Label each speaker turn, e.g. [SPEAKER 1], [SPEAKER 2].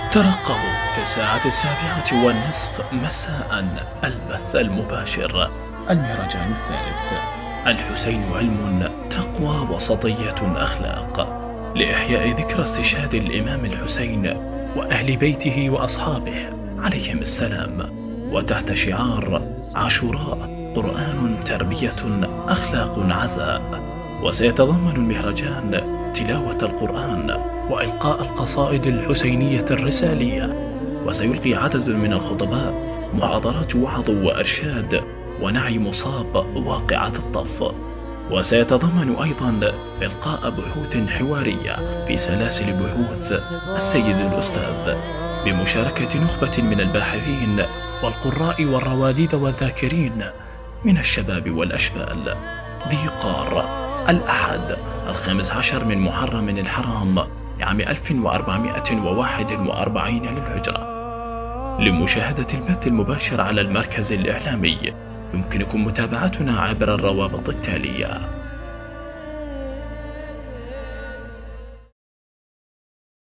[SPEAKER 1] ترقبوا في الساعة 7:30 مساء البث المباشر. المهرجان الثالث، الحسين علم تقوى وسطية أخلاق، لإحياء ذكرى استشهاد الإمام الحسين وأهل بيته وأصحابه عليهم السلام، وتحت شعار عاشوراء قرآن تربية أخلاق عزاء. وسيتضمن المهرجان تلاوة القرآن وإلقاء القصائد الحسينية الرسالية، وسيلقي عدد من الخطباء محاضرات وعظ وإرشاد ونعي مصاب واقعة الطف. وسيتضمن أيضا إلقاء بحوث حوارية في سلاسل بحوث السيد الأستاذ، بمشاركة نخبة من الباحثين والقراء والرواديد والذاكرين من الشباب والأشبال. ذي قار، الأحد 15 من محرم الحرام عام 1441 للهجرة. لمشاهدة البث المباشر على المركز الإعلامي يمكنكم متابعتنا عبر الروابط التالية.